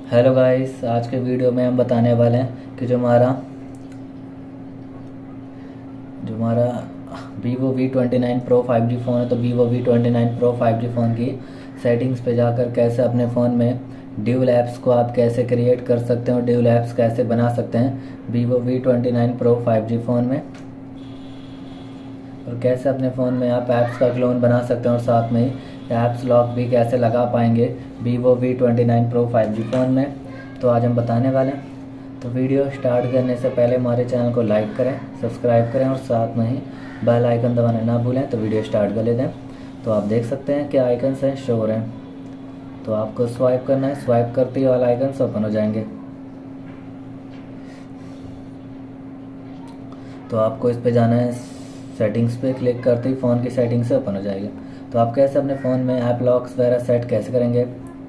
Hello guys, आज के video में हम बताने वाले हैं कि जो हमारा Vivo V29 Pro 5G phone है, तो Vivo V29 Pro 5G phone की सेटिंग्स पे जाकर कैसे अपने फ़ोन में ड्यूल ऐप्स को आप कैसे क्रिएट कर सकते हैं और ड्यूल ऐप्स कैसे बना सकते हैं Vivo V29 Pro 5G phone में, और कैसे अपने फ़ोन में आप ऐप्स का क्लोन बना सकते हैं और साथ में ही ऐप्स लॉक भी कैसे लगा पाएंगे Vivo V29 Pro 5G phone में, तो आज हम बताने वाले हैं। तो वीडियो स्टार्ट करने से पहले हमारे चैनल को लाइक करें, सब्सक्राइब करें और साथ में ही बेल आइकन दबाना ना भूलें। तो वीडियो स्टार्ट कर लेते हैं। तो आप देख सकते हैं कि आइकन्स हैं शो हो रहे हैं, तो आपको स्वाइप करना है। स्वाइप करते ही वाले आइकन्स ओपन हो जाएंगे। तो आपको इस पे जाना है, सेटिंग्स पे क्लिक करते ही फ़ोन की सेटिंग से ओपन हो जाएगी। तो आप कैसे अपने फ़ोन में ऐप लॉक्स वगैरह सेट कैसे करेंगे,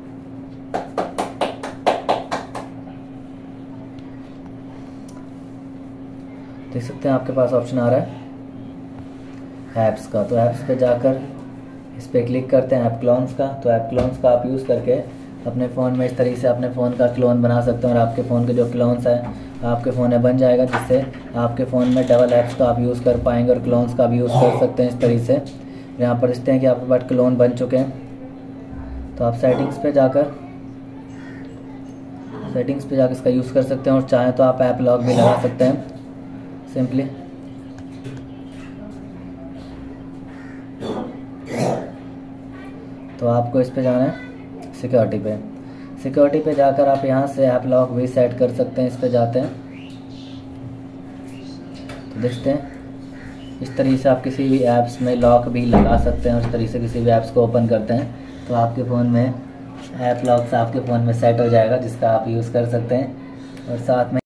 देख सकते हैं आपके पास ऑप्शन आ रहा है ऐप्स का। तो ऐप्स पे जाकर इस पर क्लिक करते हैं ऐप क्लोन्स का। तो ऐप क्लोन्स का आप यूज़ करके अपने फ़ोन में इस तरीके से अपने फ़ोन का क्लोन बना सकते हैं और आपके फ़ोन के जो क्लोन्स हैं आपके फ़ोन में बन जाएगा, जिससे आपके फ़ोन में डबल ऐप्स का आप यूज़ कर पाएंगे और क्लोन्स का भी यूज़ कर सकते हैं इस तरीके से। यहाँ पर देखते हैं कि आपके पास क्लोन बन चुके हैं। तो आप सेटिंग्स पे जाकर इसका यूज़ कर सकते हैं और चाहें तो आप ऐप लॉक भी लगा सकते हैं सिंपली। तो आपको इस पे जाना है सिक्योरिटी पे जाकर आप यहाँ से ऐप लॉक भी सेट कर सकते हैं। इस पे जाते हैं तो देखते हैं इस तरीके से आप किसी भी ऐप्स में लॉक भी लगा सकते हैं। उस तरीके से किसी भी ऐप्स को ओपन करते हैं तो आपके फ़ोन में ऐप लॉक्स आपके फ़ोन में सेट हो जाएगा, जिसका आप यूज़ कर सकते हैं और साथ में